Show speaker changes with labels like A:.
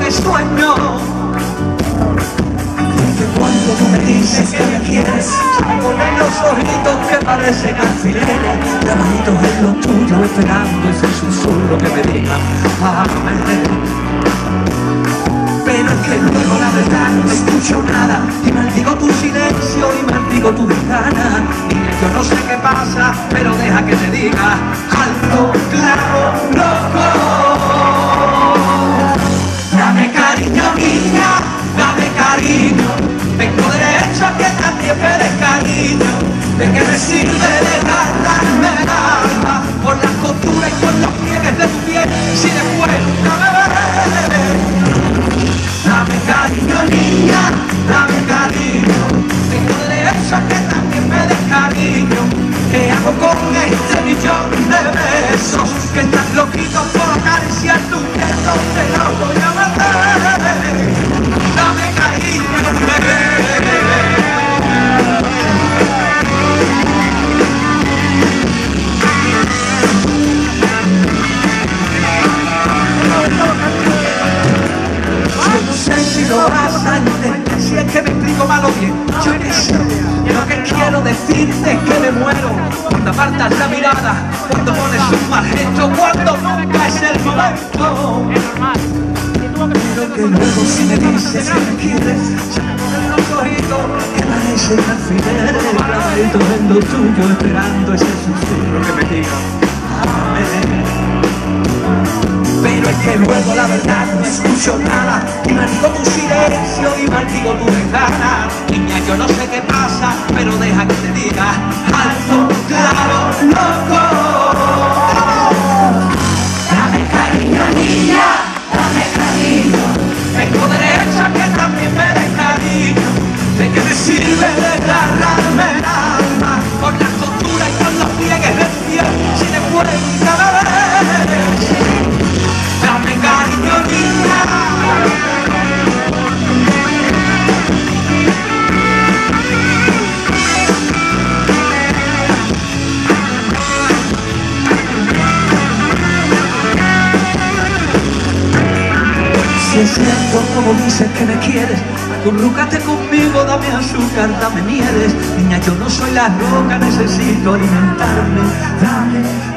A: que sueño. Que cuando tú me dices que me quieres, se me ponen los ojitos que parecen alfileres, clavaditos en lo tuyo, esperando ese susurro que me diga amén. Pero es que luego la verdad no escucho nada, y maldigo tu silencio y maldigo tu desgana. Y yo no sé qué pasa, pero deja que te diga alto, claro, loco. Dame cariño, niña, dame cariño. Vengo derecho a que también me des cariño. ¿De qué me sirve desgarrarme el alma por las costuras y por los pliegues de tu piel si después no me ves? Dame cariño, niña, dame cariño. Tengo derecho a que también me des cariño. ¿Qué hago con este millón de besos? Que estás loquito por acariciar tu dedo, te lo voy a matar. Dame cariño, bebé. Si lo vas a entender, si es que me explico mal o bien, yo qué sé. Lo que quiero decirte es que me muero cuando apartas la mirada, cuando pones un mal gesto, cuando nunca es el momento. Pero que luego si me dices que me quieres, se me ponen los ojitos que parecen alfileres, clavaditos en lo tuyo, esperando ese susurro que me diga amén. Pero es que luego la verdad no escucho nada, y maldigo tu silencio y maldigo tu desgana. Niña, yo no sé qué pasa, pero deja que te diga alto, claro, loco. Dame cariño, niña, dame cariño. Tengo derecho a que también me des cariño. ¿De qué me sirve desgarrarme el alma por las costuras y con los pliegues de tu piel si después nunca me ves? Dame cariño, niña. Si es cierto como dices que me quieres, acurrúcate conmigo, dame azúcar, dame mieles. Niña, yo no soy la roca, necesito alimentarme. Dame